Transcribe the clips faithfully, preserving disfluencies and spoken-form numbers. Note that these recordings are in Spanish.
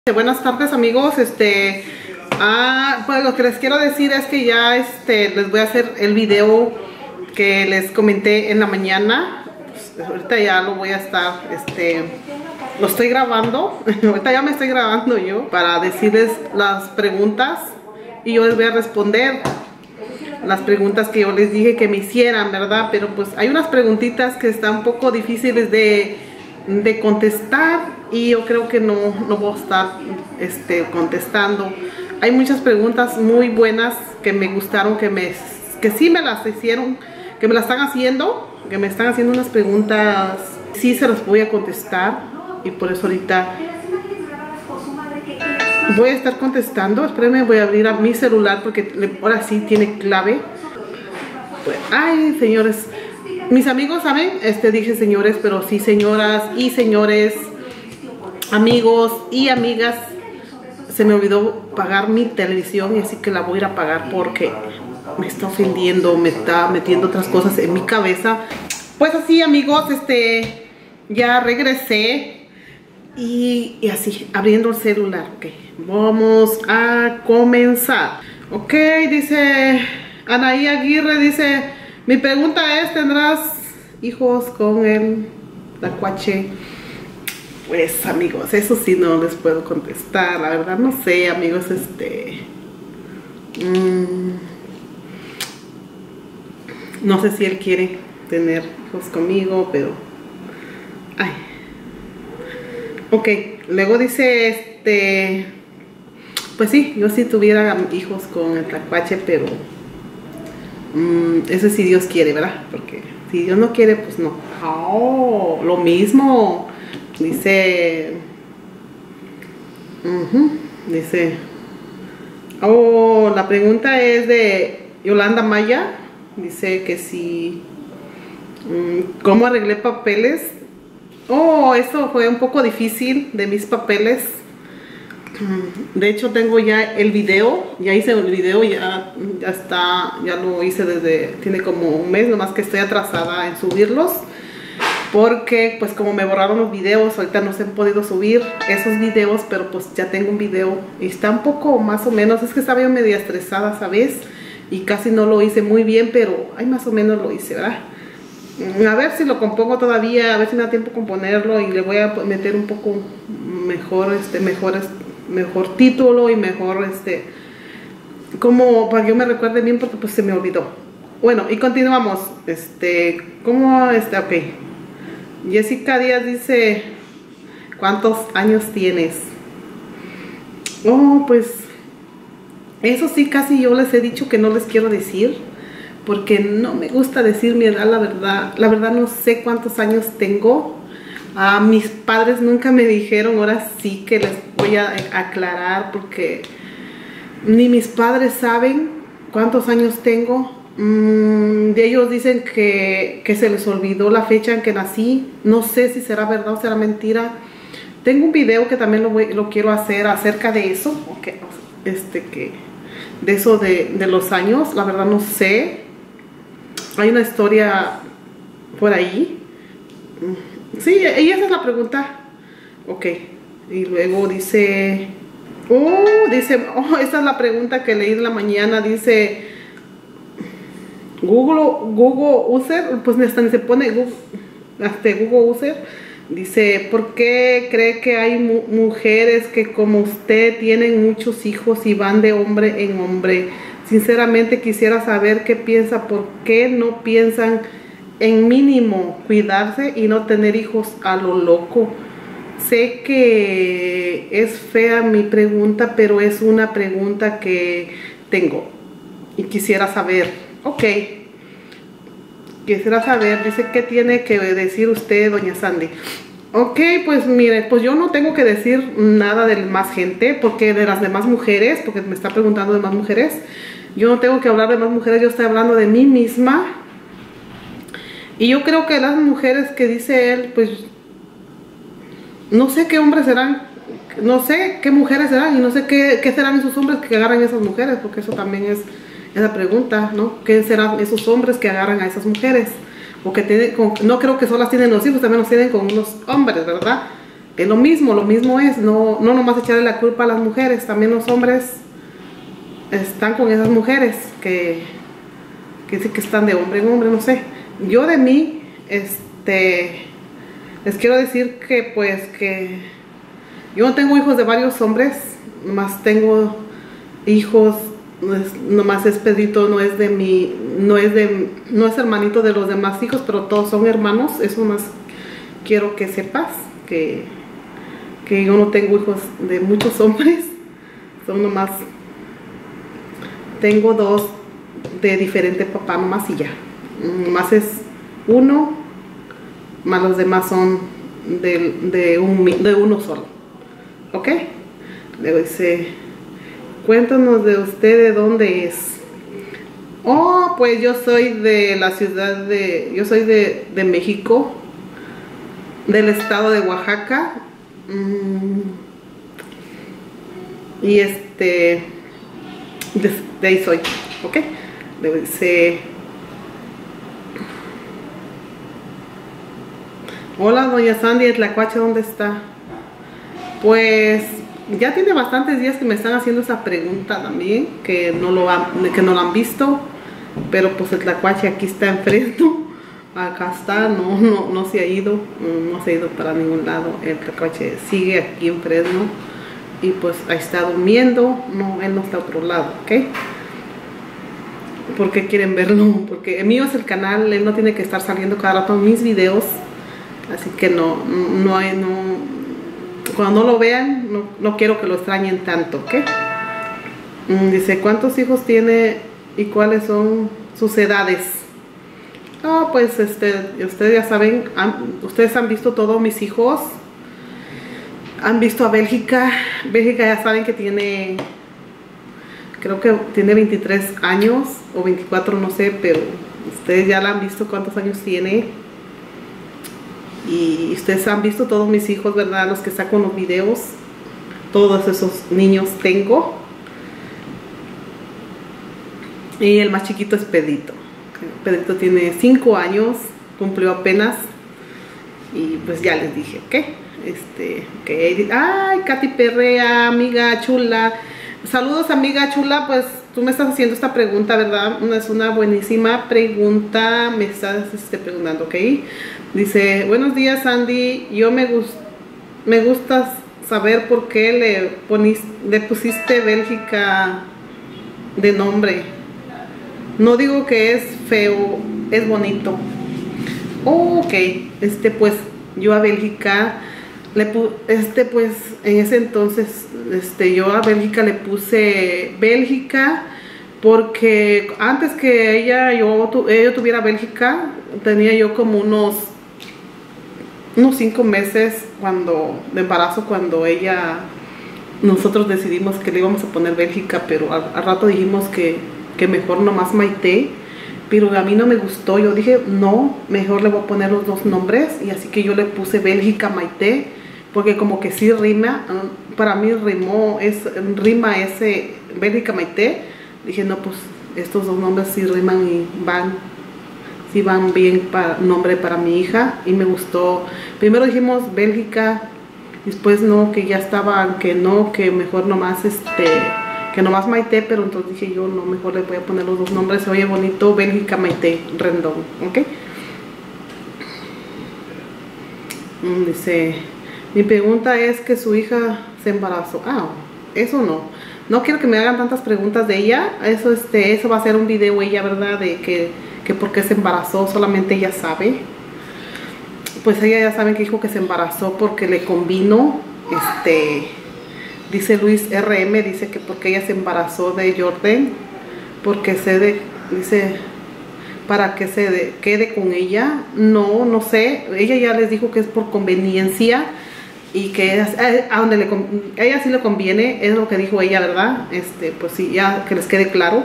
Buenas tardes, amigos. Este, ah, pues lo que les quiero decir es que ya este, les voy a hacer el video que les comenté en la mañana. Pues, ahorita ya lo voy a estar, este, lo estoy grabando. Ahorita ya me estoy grabando yo para decirles las preguntas y yo les voy a responder las preguntas que yo les dije que me hicieran, ¿verdad? Pero pues hay unas preguntitas que están un poco difíciles de, de contestar y yo creo que no, no voy a estar este, contestando. Hay muchas preguntas muy buenas que me gustaron, que, me, que sí me las hicieron, que me las están haciendo, que me están haciendo unas preguntas, sí se las voy a contestar y por eso ahorita voy a estar contestando. Espérenme, voy a abrir a mi celular porque ahora sí tiene clave. Pues, ay, señores, mis amigos saben, este dije señores, pero sí señoras y señores, amigos y amigas, se me olvidó pagar mi televisión y así que la voy a ir a pagar porque me está ofendiendo, me está metiendo otras cosas en mi cabeza. Pues así, amigos, este ya regresé y, y así, abriendo el celular. Ok, vamos a comenzar. Ok, dice Anaí Aguirre, dice, mi pregunta es, ¿tendrás hijos con el tacuache? Pues, amigos, eso sí no les puedo contestar, la verdad no sé, amigos, este mmm, no sé si él quiere tener hijos conmigo, pero ay, ok. Luego dice, este pues sí, yo si tuviera hijos con el tacuache, pero mmm, eso sí Dios quiere, ¿verdad? Porque si Dios no quiere, pues no. Oh, lo mismo. Dice, uh-huh, dice, oh, la pregunta es de Yolanda Maya. Dice que si, um, ¿cómo arreglé papeles? Oh, eso fue un poco difícil de mis papeles. De hecho tengo ya el video, ya hice el video, ya, ya está, ya lo hice desde, tiene como un mes, nomás que estoy atrasada en subirlos. Porque pues como me borraron los videos, ahorita no se han podido subir esos videos, pero pues ya tengo un video y está un poco más o menos, es que estaba yo media estresada, ¿sabes? Y casi no lo hice muy bien, pero ay, más o menos lo hice, ¿verdad? A ver si lo compongo todavía, a ver si me da tiempo componerlo y le voy a meter un poco mejor, este, mejor, mejor título y mejor, este, como para que yo me recuerde bien porque pues se me olvidó. Bueno, y continuamos, este, ¿cómo, este, ok? Jessica Díaz dice, ¿cuántos años tienes? Oh, pues eso sí, casi yo les he dicho que no les quiero decir porque no me gusta decir mi edad, la verdad. La verdad no sé cuántos años tengo. Ah, mis padres nunca me dijeron, ahora sí que les voy a aclarar porque ni mis padres saben cuántos años tengo. Mm, de ellos dicen que, que se les olvidó la fecha en que nací. No sé si será verdad o será mentira. Tengo un video que también lo, voy, lo quiero hacer acerca de eso, okay, este, que, de eso de, de los años. La verdad no sé. Hay una historia por ahí. Sí, y esa es la pregunta. Ok, y luego dice, oh, dice, oh, esa es la pregunta que leí en la mañana. Dice, Google, Google User, pues hasta se pone Google, hasta Google User, dice, ¿por qué cree que hay mu mujeres que como usted tienen muchos hijos y van de hombre en hombre? Sinceramente quisiera saber qué piensa, por qué no piensan en mínimo cuidarse y no tener hijos a lo loco. Sé que es fea mi pregunta, pero es una pregunta que tengo y quisiera saber. Ok, quisiera saber, dice, ¿qué tiene que decir usted, doña Sandy? Ok, pues mire, pues yo no tengo que decir nada de más gente, porque de las demás mujeres, porque me está preguntando de más mujeres, yo no tengo que hablar de más mujeres, yo estoy hablando de mí misma. Y yo creo que las mujeres que dice él, pues no sé qué hombres serán, no sé qué mujeres serán y no sé qué, qué serán esos hombres que agarran a esas mujeres, porque eso también es esa pregunta, ¿no? ¿Qué serán esos hombres que agarran a esas mujeres? O que tienen, con, no creo que solo las tienen los hijos, también los tienen con unos hombres, ¿verdad? es lo mismo, lo mismo es, no, no nomás echarle la culpa a las mujeres, también los hombres están con esas mujeres que, que dicen que están de hombre en hombre, no sé. Yo de mí, este, les quiero decir que pues que yo no tengo hijos de varios hombres, nomás tengo hijos, no es, nomás es Pedrito, no es de mi, no es de, no es hermanito de los demás hijos, pero todos son hermanos. Eso más quiero que sepas, que, que yo no tengo hijos de muchos hombres, son nomás, tengo dos de diferente papá nomás y ya, nomás es uno, más los demás son de, de, un, de uno solo, ¿ok? Luego dice, cuéntanos de usted, ¿de dónde es? Oh, pues yo soy de la ciudad de, yo soy de, de México, del estado de Oaxaca, mm, y este, de, de ahí soy, ¿ok? Luego dice, hola doña Sandy de Tlacuache, ¿dónde está? Pues ya tiene bastantes días que me están haciendo esa pregunta también, que no lo han, que no lo han visto, pero pues el Tlacuache aquí está enfrente, acá está, no, no, no se ha ido, no, no se ha ido para ningún lado, el Tlacuache sigue aquí en Fresno y pues ahí está durmiendo, no, él no está a otro lado, ¿ok? ¿Por qué quieren verlo? Porque el mío es el canal, él no tiene que estar saliendo cada rato en mis videos, así que no, no hay, no, cuando no lo vean, no, no quiero que lo extrañen tanto, ¿ok? Mm, dice, ¿cuántos hijos tiene y cuáles son sus edades? Ah, oh, pues este, ustedes ya saben, han, ustedes han visto todos mis hijos, han visto a Bélgica. Bélgica ya saben que tiene, creo que tiene veintitrés años o veinticuatro, no sé, pero ustedes ya la han visto cuántos años tiene. Y ustedes han visto todos mis hijos, ¿verdad? Los que saco en los videos, todos esos niños tengo. Y el más chiquito es Pedrito. Pedrito tiene cinco años, cumplió apenas. Y pues ya les dije, ¿ok? Este, okay. Ay, Katy Perrea, amiga chula. Saludos, amiga chula. Pues tú me estás haciendo esta pregunta, ¿verdad? Es una buenísima pregunta. Me estás este, preguntando, ¿ok? Dice, buenos días, Sandy. Yo me, gust me gusta saber por qué le, poniste, le pusiste Bélgica de nombre. No digo que es feo, es bonito. Oh, ok, este pues yo a Bélgica le puse, este pues en ese entonces, este yo a Bélgica le puse Bélgica porque antes que ella, yo, tu, ella tuviera Bélgica, tenía yo como unos unos cinco meses cuando de embarazo, cuando ella, nosotros decidimos que le íbamos a poner Bélgica, pero al, al rato dijimos que, que mejor nomás Maite, pero a mí no me gustó. Yo dije, no, mejor le voy a poner los dos nombres, y así que yo le puse Bélgica Maite, porque como que sí rima, para mí rimó, es, rima ese Bélgica Maite. Dije, no, pues estos dos nombres sí riman y van, sí van bien para nombre para mi hija, y me gustó. Primero dijimos Bélgica, después no, que ya estaban, que no, que mejor nomás este, que nomás Maite, pero entonces dije yo, no, mejor le voy a poner los dos nombres, se oye bonito, Bélgica Maite Rendón, ¿ok? Dice, mi pregunta es que su hija se embarazó. Ah, eso no. No quiero que me hagan tantas preguntas de ella. Eso, este, eso va a ser un video ella, ¿verdad? De que, que por qué se embarazó, solamente ella sabe. Pues ella ya sabe que dijo que se embarazó porque le convino, este, dice Luis R M, dice que porque ella se embarazó de Jordan, porque se de, dice, para que se de, quede con ella. No, no sé, ella ya les dijo que es por conveniencia, y que es, a donde le, a ella sí le conviene, es lo que dijo ella, ¿verdad? Este, pues sí, ya que les quede claro.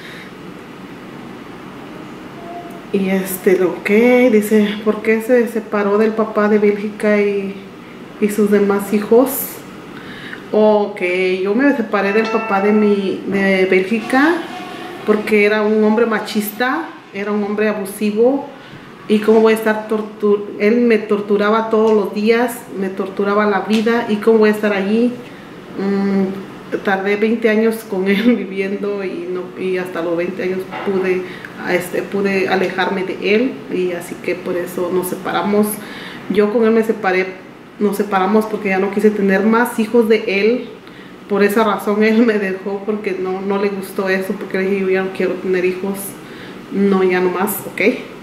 Y este, lo que dice, ¿por qué se separó del papá de Bélgica y, y sus demás hijos? Ok, yo me separé del papá de mi, de Bélgica, porque era un hombre machista, era un hombre abusivo, y cómo voy a estar tortur él me torturaba todos los días, me torturaba la vida, y cómo voy a estar allí. Mm, tardé veinte años con él viviendo, y no y hasta los veinte años pude este pude alejarme de él, y así que por eso nos separamos. Yo con él me separé nos separamos porque ya no quise tener más hijos de él. Por esa razón él me dejó, porque no no le gustó eso, porque le dije, yo ya no quiero tener hijos, no, ya no más, ok.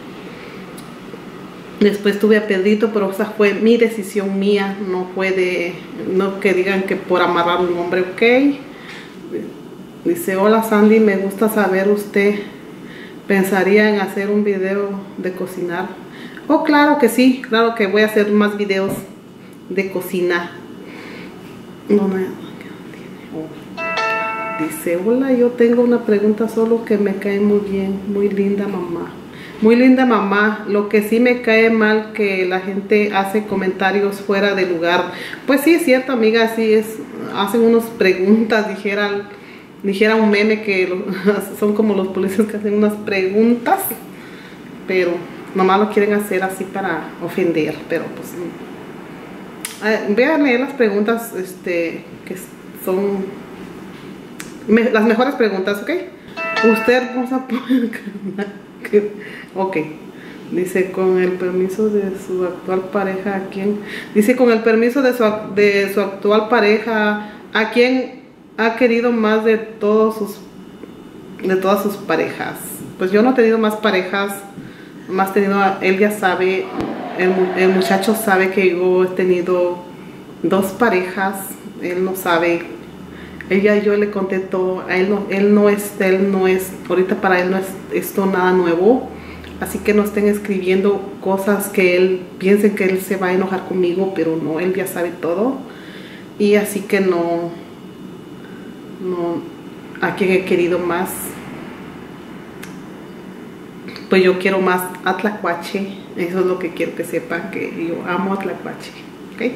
Después tuve a Pedrito, pero esa fue mi decisión mía, no fue de, no que digan que por amarrar a un hombre, ok. Dice, hola Sandy, me gusta saber usted pensaría en hacer un video de cocinar. Oh, claro que sí, claro que voy a hacer más videos de cocina. No, no, oh. Dice, hola, yo tengo una pregunta solo que me cae muy bien, muy linda mamá. Muy linda mamá, lo que sí me cae mal que la gente hace comentarios fuera de lugar. Pues sí, es cierto, amiga, sí es, hacen unas preguntas, dijera, dijera un meme que lo, son como los policías que hacen unas preguntas, pero nomás lo quieren hacer así para ofender, pero pues... Eh, voy a leer las preguntas, este, que son me, las mejores preguntas, ¿ok? Usted hermosa por el canal. Ok, dice, con el permiso de su actual pareja, ¿a quién? Dice, con el permiso de su, de su actual pareja, ¿a quién ha querido más de todos sus de todas sus parejas? Pues yo no he tenido más parejas, más tenido, él ya sabe, el, el muchacho sabe que yo he tenido dos parejas, él no sabe. Ella, yo le conté todo, a él no, él no es, él no es, ahorita para él no es esto nada nuevo, así que no estén escribiendo cosas que él, piensen que él se va a enojar conmigo, pero no, él ya sabe todo, y así que no, no, a quien he querido más, pues yo quiero más a Tlacuache, eso es lo que quiero que sepan, que yo amo a Tlacuache, ¿ok?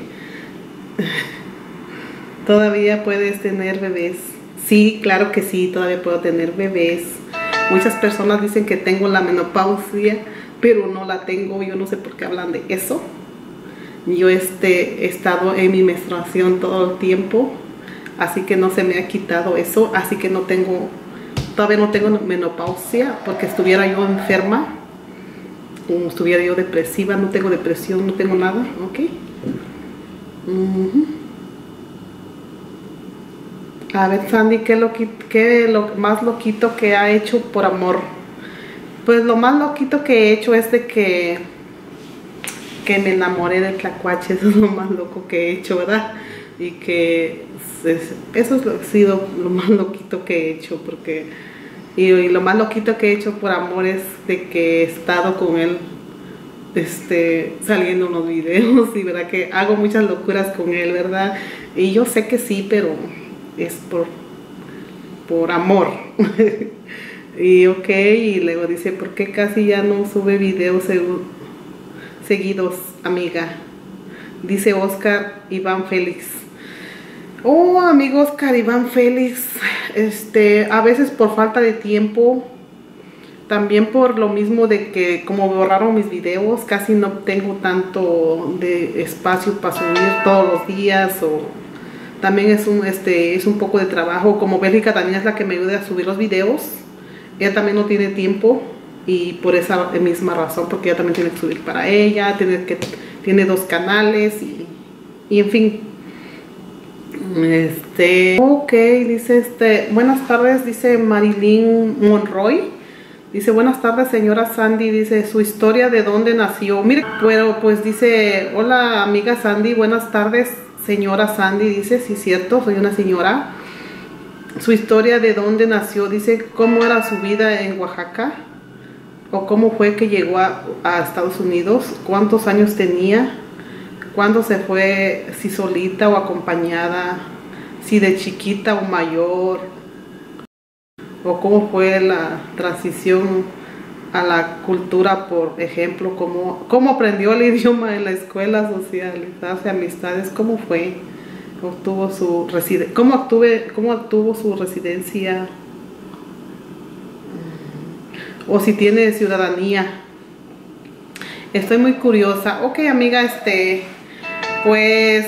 ¿Todavía puedes tener bebés? Sí, claro que sí, todavía puedo tener bebés. Muchas personas dicen que tengo la menopausia, pero no la tengo. Yo no sé por qué hablan de eso. Yo este, he estado en mi menstruación todo el tiempo, así que no se me ha quitado eso. Así que no tengo, todavía no tengo menopausia, porque estuviera yo enferma, o estuviera yo depresiva. No tengo depresión, no tengo nada, ¿ok? Uh-huh. A ver, Sandy, ¿qué, lo, qué lo más loquito que ha hecho por amor? Pues lo más loquito que he hecho es de que, que me enamoré del Tlacuache. Eso es lo más loco que he hecho, ¿verdad? Y que es, eso es lo, ha sido lo más loquito que he hecho, porque y, y lo más loquito que he hecho por amor es de que he estado con él, este, saliendo unos videos, y verdad que hago muchas locuras con él, ¿verdad? Y yo sé que sí, pero es por, por amor. Y ok, y luego dice, ¿por qué casi ya no sube videos seguidos, amiga? Dice Oscar Iván Félix. Oh, amigo Oscar Iván Félix, este, a veces por falta de tiempo, también por lo mismo de que como borraron mis videos, casi no tengo tanto de espacio para subir todos los días, o también es un, este, es un poco de trabajo. Como Bélgica también es la que me ayuda a subir los videos, ella también no tiene tiempo, y por esa misma razón, porque ella también tiene que subir para ella, tiene, que, tiene dos canales, y, y en fin. Este, ok, dice este, buenas tardes, dice Marilyn Monroy. Dice, buenas tardes, señora Sandy. Dice, su historia de dónde nació. Mire, pero pues dice, hola amiga Sandy, buenas tardes, señora Sandy. Dice, sí, cierto, soy una señora. Su historia de dónde nació. Dice, cómo era su vida en Oaxaca, o cómo fue que llegó a, a Estados Unidos, cuántos años tenía, cuándo se fue, si solita o acompañada, si de chiquita o mayor, o cómo fue la transición a la cultura, por ejemplo, cómo, cómo aprendió el idioma en la escuela, socializarse, amistades, cómo fue, obtuvo su residencia, cómo obtuve, cómo obtuvo su residencia, o si tiene ciudadanía. Estoy muy curiosa. Ok, amiga, este, pues,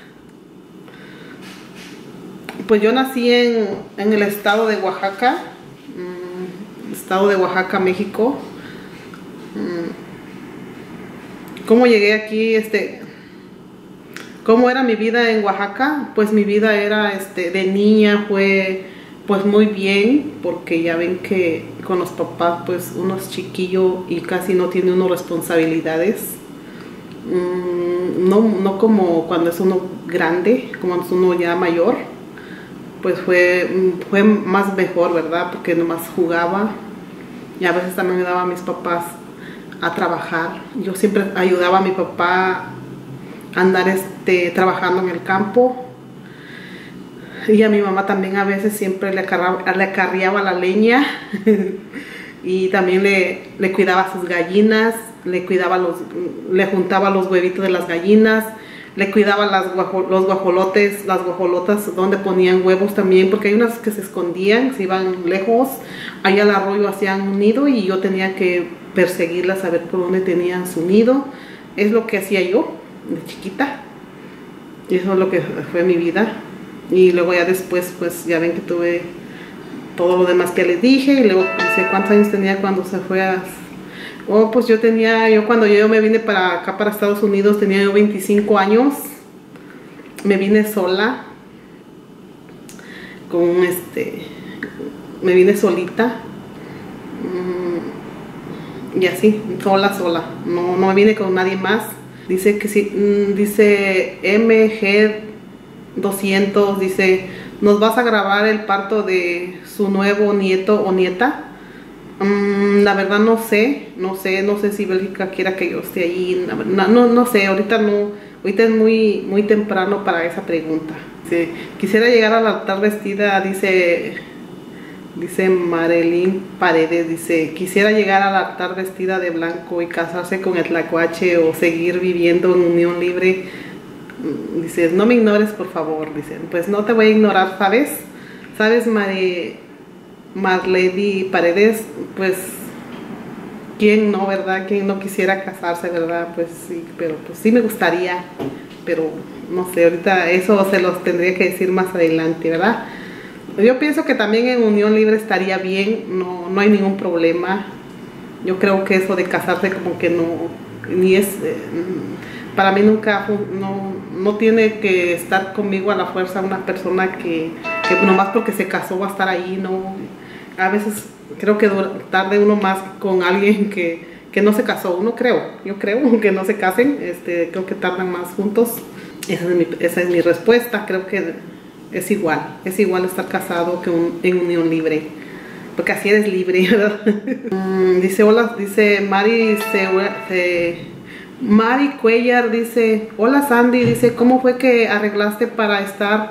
pues yo nací en, en el estado de Oaxaca, mm, estado de Oaxaca, México. Mm, ¿Cómo llegué aquí? Este, ¿cómo era mi vida en Oaxaca? Pues mi vida era, este, de niña fue, pues muy bien, porque ya ven que con los papás, pues uno es chiquillo y casi no tiene uno responsabilidades. No, no como cuando es uno grande, como es uno ya mayor, pues fue, fue más mejor, ¿verdad? Porque nomás jugaba y a veces también ayudaba a mis papás a trabajar. Yo siempre ayudaba a mi papá a andar este, trabajando en el campo, y a mi mamá también a veces siempre le acarreaba, le acarreaba la leña y también le, le cuidaba sus gallinas. Le cuidaba los, le juntaba los huevitos de las gallinas, le cuidaba las guajo, los guajolotes, las guajolotas donde ponían huevos también, porque hay unas que se escondían, se iban lejos, allá al arroyo hacían un nido y yo tenía que perseguirlas a ver por dónde tenían su nido. Es lo que hacía yo de chiquita, y eso es lo que fue mi vida. Y luego ya después, pues ya ven que tuve todo lo demás que les dije, y luego no sé cuántos años tenía cuando se fue a... Oh, pues yo tenía, yo cuando yo me vine para acá, para Estados Unidos, tenía yo veinticinco años. Me vine sola. Con este, me vine solita. Y así, sola, sola. No, no me vine con nadie más. Dice que sí, dice M G doscientos, dice, ¿nos vas a grabar el parto de su nuevo nieto o nieta? Um, la verdad no sé, no sé, no sé si Bélgica quiera que yo esté ahí, no, no, no sé, ahorita no, ahorita es muy, muy temprano para esa pregunta. Sí, quisiera llegar al altar vestida, dice, dice Marilyn Paredes, dice, quisiera llegar al altar vestida de blanco y casarse con el tlacuache o seguir viviendo en unión libre. Dice, no me ignores por favor, dice, pues no te voy a ignorar, ¿sabes? ¿Sabes, Mari? Marlady Paredes, pues quién no, ¿verdad? Quién no quisiera casarse, ¿verdad? Pues sí, pero pues sí me gustaría, pero no sé, ahorita eso se los tendría que decir más adelante, ¿verdad? Yo pienso que también en unión libre estaría bien, no, no hay ningún problema. Yo creo que eso de casarse como que no, ni es, eh, para mí nunca, no, no tiene que estar conmigo a la fuerza una persona que, que nomás porque se casó va a estar ahí, no. A veces creo que tarde uno más con alguien que, que no se casó, uno creo, yo creo que no se casen, este, creo que tardan más juntos. Esa es mi, esa es mi respuesta, creo que es igual, es igual estar casado que un, en unión libre, porque así eres libre, ¿verdad? mm, dice, hola, dice Mari, se, se, Mari Cuellar, dice, hola Sandy, dice, ¿cómo fue que arreglaste para estar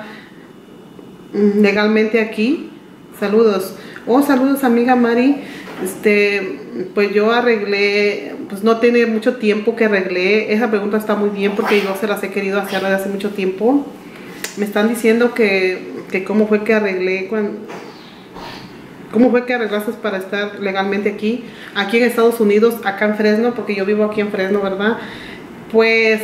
legalmente aquí? Saludos. Oh, saludos amiga Mari. Este, pues yo arreglé, pues no tiene mucho tiempo que arreglé. Esa pregunta está muy bien porque yo se las he querido hacer desde hace mucho tiempo. Me están diciendo que, que cómo fue que arreglé, cuando, cómo fue que arreglaste para estar legalmente aquí, aquí en Estados Unidos, acá en Fresno, porque yo vivo aquí en Fresno, ¿verdad? Pues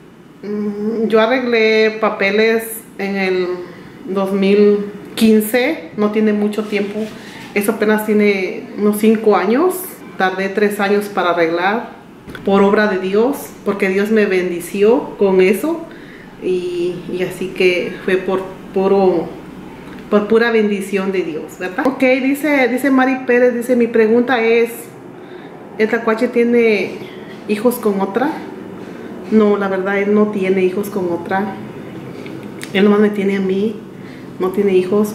yo arreglé papeles en el dos mil quince, no tiene mucho tiempo. Eso apenas tiene unos cinco años. Tardé tres años para arreglar por obra de Dios, porque Dios me bendició con eso. Y, y así que fue por puro, por pura bendición de Dios, ¿verdad? Ok, dice, dice Mari Pérez, dice, mi pregunta es, ¿el tlacuache tiene hijos con otra? No, la verdad, él no tiene hijos con otra. Él nomás me tiene a mí, no tiene hijos.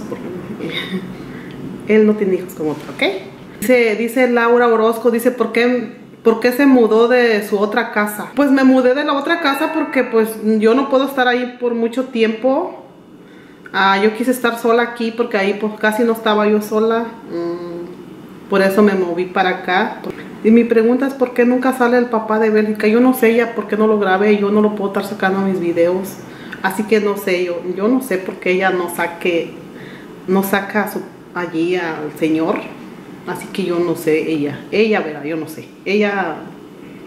Él no tiene hijos con otra, ¿ok? Dice, dice Laura Orozco, dice, ¿por qué, ¿por qué se mudó de su otra casa? Pues me mudé de la otra casa porque pues yo no puedo estar ahí por mucho tiempo. Ah, yo quise estar sola aquí porque ahí pues casi no estaba yo sola. Mm, por eso me moví para acá. Y mi pregunta es, ¿por qué nunca sale el papá de Bélgica? Yo no sé ya por qué no lo grabé, yo no lo puedo estar sacando en mis videos. Así que no sé, yo, yo no sé por qué ella no saque, no saca a su, allí al señor. Así que yo no sé, ella, ella verá, yo no sé. Ella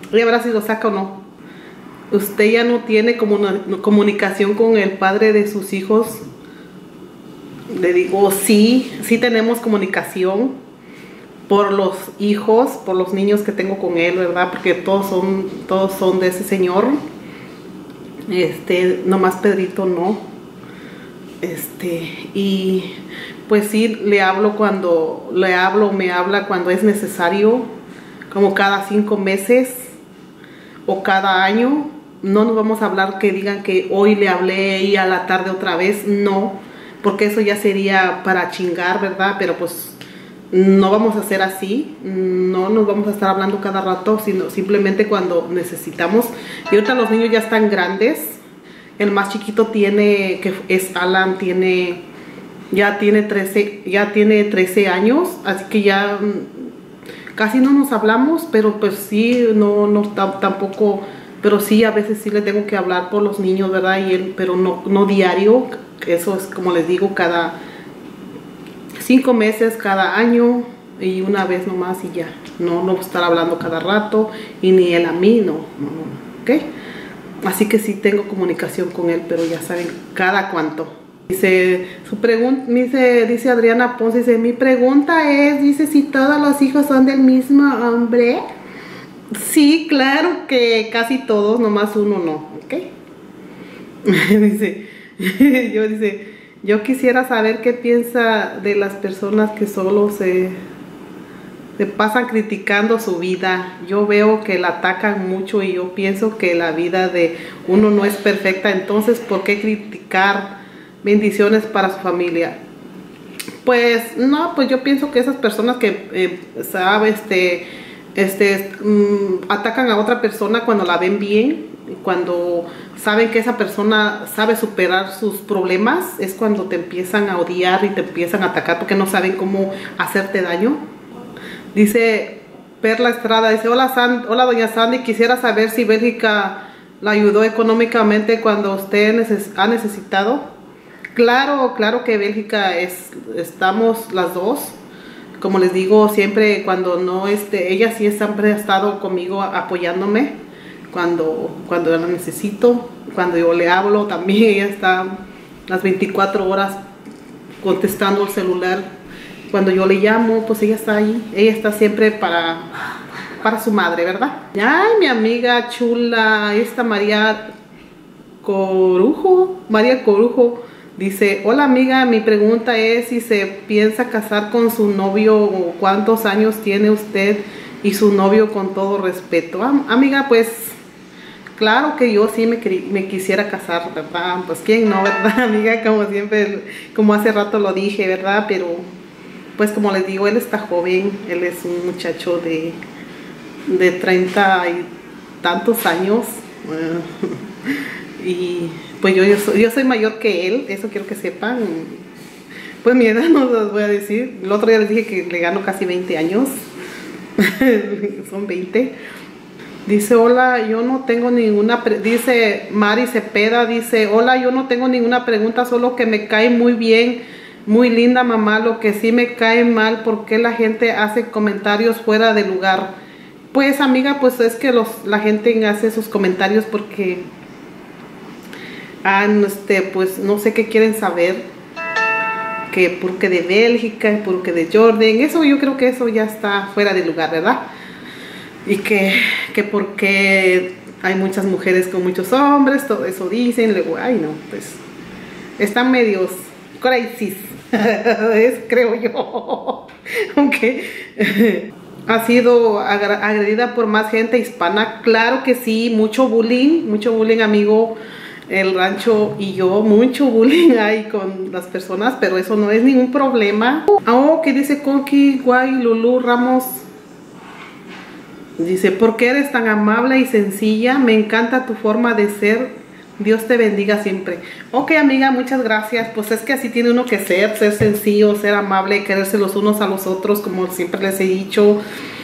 ya verá si lo saca o no. ¿Usted ya no tiene comuni- comunicación con el padre de sus hijos? Le digo, sí, sí tenemos comunicación por los hijos, por los niños que tengo con él, ¿verdad? Porque todos son, todos son de ese señor. Este, nomás Pedrito no. Este, y pues sí, le hablo cuando, le hablo, me habla cuando es necesario, como cada cinco meses o cada año. No nos vamos a hablar que digan que hoy le hablé y a la tarde otra vez, no, porque eso ya sería para chingar, ¿verdad? Pero pues no vamos a hacer así, no nos vamos a estar hablando cada rato, sino simplemente cuando necesitamos. Y ahorita los niños ya están grandes. El más chiquito tiene, que es Alan, tiene, ya tiene trece, ya tiene trece años, así que ya casi no nos hablamos, pero pues sí, no, no tampoco, pero sí a veces sí le tengo que hablar por los niños, ¿verdad? Y él, pero no, no diario, eso es como les digo, cada cinco meses, cada año y una vez nomás y ya. No, no estar hablando cada rato y ni él a mí, no, no, no, ¿ok? Así que sí tengo comunicación con él, pero ya saben, cada cuánto. Dice, su pregunta, dice, dice Adriana Ponce, dice, mi pregunta es, dice, si todos los hijos son del mismo hombre. Sí, claro que casi todos, nomás uno no, ¿ok? Dice, yo dice, yo quisiera saber qué piensa de las personas que solo se, se pasan criticando su vida. Yo veo que la atacan mucho y yo pienso que la vida de uno no es perfecta, entonces, ¿por qué criticar? Bendiciones para su familia. Pues, no, pues yo pienso que esas personas que, eh, sabe, este, este, um, atacan a otra persona cuando la ven bien, cuando saben que esa persona sabe superar sus problemas, es cuando te empiezan a odiar y te empiezan a atacar porque no saben cómo hacerte daño. Dice Perla Estrada, dice, hola, San, hola doña Sandy, quisiera saber si Bélgica la ayudó económicamente cuando usted neces ha necesitado. Claro, claro que Bélgica es, estamos las dos. Como les digo, siempre cuando no, este, ella sí siempre ha estado conmigo apoyándome cuando, cuando la necesito, cuando yo le hablo también, ella está las veinticuatro horas contestando el celular. Cuando yo le llamo, pues ella está ahí, ella está siempre para, para su madre, ¿verdad? Ay, mi amiga chula, esta María Corujo, María Corujo. Dice, hola amiga, mi pregunta es si se piensa casar con su novio o cuántos años tiene usted y su novio, con todo respeto. Am amiga, pues claro que yo sí me, me quisiera casar, ¿verdad? Pues quién no, ¿verdad, amiga? Como siempre, como hace rato lo dije, ¿verdad? Pero pues como les digo, él está joven, él es un muchacho de, de treinta y tantos años. Y pues yo, yo, soy, yo soy mayor que él, eso quiero que sepan. Pues mi edad no los voy a decir. El otro día les dije que le gano casi veinte años. Son veinte. Dice, hola, yo no tengo ninguna, dice Mari Cepeda, dice, hola, yo no tengo ninguna pregunta, solo que me cae muy bien, muy linda mamá. Lo que sí me cae mal, ¿por qué la gente hace comentarios fuera de lugar? Pues amiga, pues es que los, la gente hace sus comentarios porque... Ah, este, pues no sé qué quieren saber, que porque de Bélgica, porque de Jordan, eso yo creo que eso ya está fuera de lugar, ¿verdad? Y que, que porque hay muchas mujeres con muchos hombres, todo eso dicen, luego, ay no, pues están medios crazy, es, creo yo. Aunque ha sido agredida por más gente hispana, claro que sí, mucho bullying, mucho bullying, amigo. El rancho y yo, mucho bullying hay con las personas, pero eso no es ningún problema. Oh, que dice Coqui Guay Lulu Ramos. Dice, ¿por qué eres tan amable y sencilla? Me encanta tu forma de ser. Dios te bendiga siempre. Ok, amiga, muchas gracias. Pues es que así tiene uno que ser, ser sencillo, ser amable, quererse los unos a los otros, como siempre les he dicho.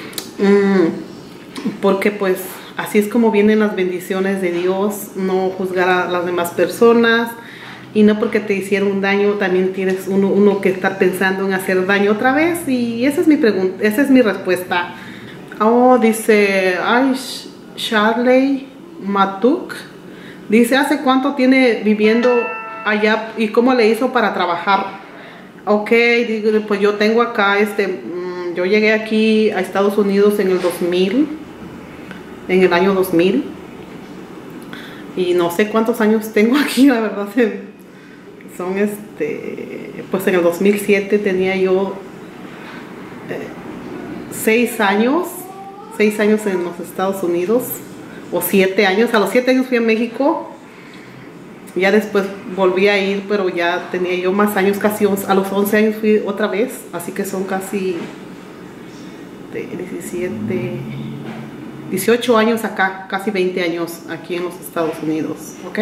Mm, porque pues... Así es como vienen las bendiciones de Dios, no juzgar a las demás personas y no porque te hicieron un daño también tienes uno, uno que estar pensando en hacer daño otra vez. Y esa es mi pregunta, esa es mi respuesta. Oh, dice, ay, Charley Matuk. Dice, ¿hace cuánto tiene viviendo allá y cómo le hizo para trabajar? Ok, digo, pues yo tengo acá, este, yo llegué aquí a Estados Unidos en el dos mil, en el año dos mil. Y no sé cuántos años tengo aquí, la verdad. Son este, pues en el dos mil siete tenía yo eh, seis años, seis años en los Estados Unidos, o siete años. A los siete años fui a México. Ya después volví a ir, pero ya tenía yo más años, casi once, a los once años fui otra vez, así que son casi diecisiete, dieciocho años acá, casi veinte años aquí en los Estados Unidos, ¿ok?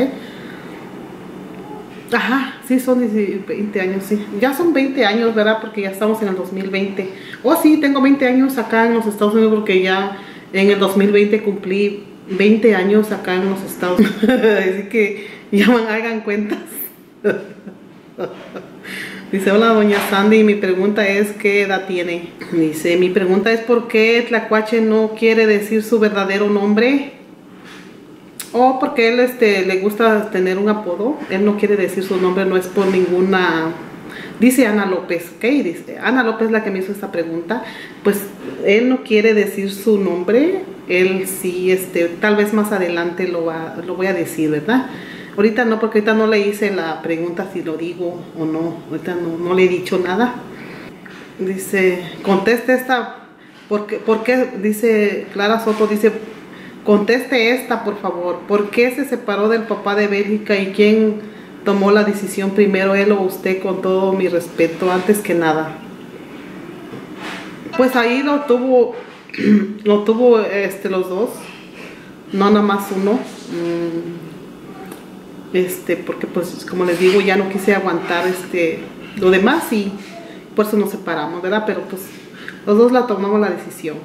Ajá, sí, son veinte años, sí. Ya son veinte años, ¿verdad? Porque ya estamos en el dos mil veinte. Oh, sí, tengo veinte años acá en los Estados Unidos porque ya en el dos mil veinte cumplí veinte años acá en los Estados Unidos. Así que ya me hagan cuentas. Dice, hola doña Sandy, mi pregunta es ¿qué edad tiene? Dice, mi pregunta es ¿por qué Tlacuache no quiere decir su verdadero nombre? O porque él este, le gusta tener un apodo. Él no quiere decir su nombre, no es por ninguna... Dice Ana López, ¿ok? Dice, Ana López es la que me hizo esta pregunta. Pues él no quiere decir su nombre. Él sí, este, tal vez más adelante lo, va, lo voy a decir, ¿verdad? Ahorita no, porque ahorita no le hice la pregunta si lo digo o no. Ahorita no, no le he dicho nada. Dice, conteste esta. ¿Por qué? ¿Por qué? Dice Clara Soto, dice, conteste esta, por favor. ¿Por qué se separó del papá de Bélgica y quién tomó la decisión primero, él o usted? Con todo mi respeto, antes que nada. Pues ahí lo tuvo, lo tuvo este, los dos. No nada más uno. Este, porque pues como les digo, ya no quise aguantar este, lo demás y por eso nos separamos, ¿verdad? Pero pues los dos la tomamos la decisión.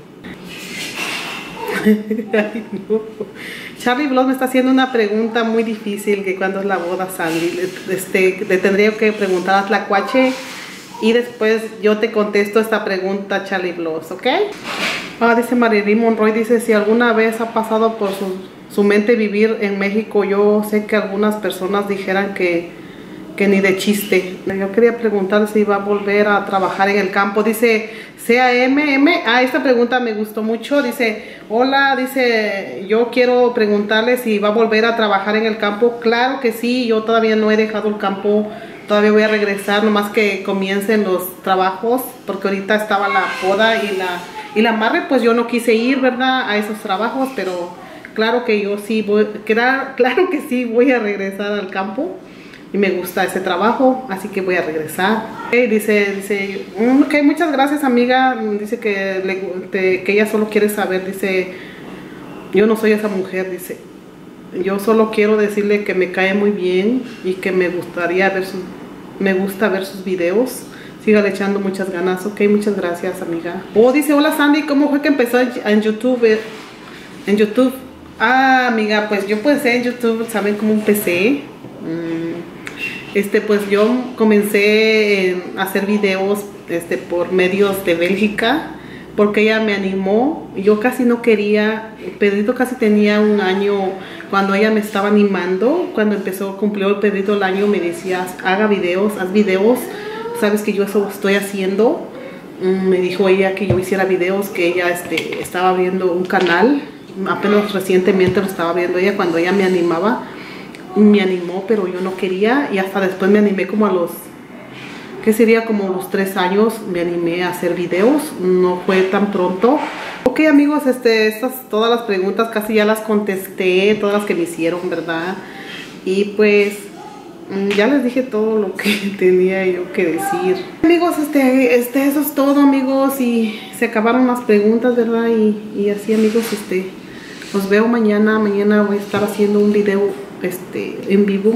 Ay, no. Charlie Bloss me está haciendo una pregunta muy difícil, que cuando es la boda, Sandy. Este, le tendría que preguntar a Tlacuache y después yo te contesto esta pregunta, Charlie Bloss, ¿ok? Ah, dice Marilyn Monroy, dice, si alguna vez ha pasado por su, su mente vivir en México, yo sé que algunas personas dijeran que, que ni de chiste. Yo quería preguntar si va a volver a trabajar en el campo. Dice C A M M, ah, esta pregunta me gustó mucho. Dice, hola, dice, yo quiero preguntarle si va a volver a trabajar en el campo. Claro que sí, yo todavía no he dejado el campo, todavía voy a regresar, nomás que comiencen los trabajos, porque ahorita estaba la poda y la, y la amarre, pues yo no quise ir, ¿verdad?, a esos trabajos, pero claro que yo sí voy, claro, claro que sí voy a regresar al campo. Y me gusta ese trabajo, así que voy a regresar. Okay, dice, dice, ok, muchas gracias amiga. Dice que, le, te, que ella solo quiere saber, dice, yo no soy esa mujer, dice, yo solo quiero decirle que me cae muy bien y que me gustaría ver sus, me gusta ver sus videos. Sígale echando muchas ganas. Ok, muchas gracias amiga. Oh, dice, hola Sandy, ¿cómo fue que empezó en YouTube? En YouTube. Ah, amiga, pues yo empecé en YouTube, ¿saben cómo empecé? Mm. Este, pues yo comencé a hacer videos este, por medios de Bélgica, porque ella me animó. Yo casi no quería, Pedrito casi tenía un año cuando ella me estaba animando. Cuando empezó, cumplió el Pedrito el año, me decía, haga videos, haz videos, sabes que yo eso estoy haciendo. Me dijo ella que yo hiciera videos, que ella este, estaba abriendo un canal, apenas recientemente lo estaba abriendo ella, cuando ella me animaba. Me animó, pero yo no quería, y hasta después me animé como a los, ¿qué sería? Como los tres años me animé a hacer videos, no fue tan pronto. Ok amigos, este, estas, todas las preguntas casi ya las contesté, todas las que me hicieron, ¿verdad? Y pues, ya les dije todo lo que tenía yo que decir. Amigos, este, este, eso es todo amigos, y se acabaron las preguntas, ¿verdad? Y, y así amigos, este, los veo mañana, mañana voy a estar haciendo un video este en vivo.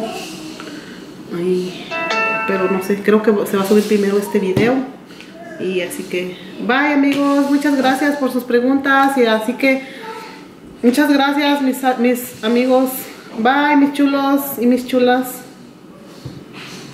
Ay, pero no sé, creo que se va a subir primero este video. Y así que bye amigos, muchas gracias por sus preguntas. Y así que muchas gracias mis, mis amigos. Bye mis chulos y mis chulas.